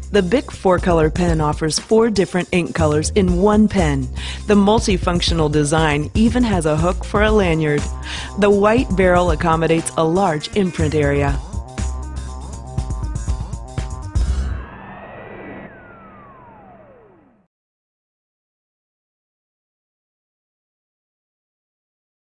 The Bic 4-Color pen offers 4 different ink colors in one pen. The multifunctional design even has a hook for a lanyard. The white barrel accommodates a large imprint area.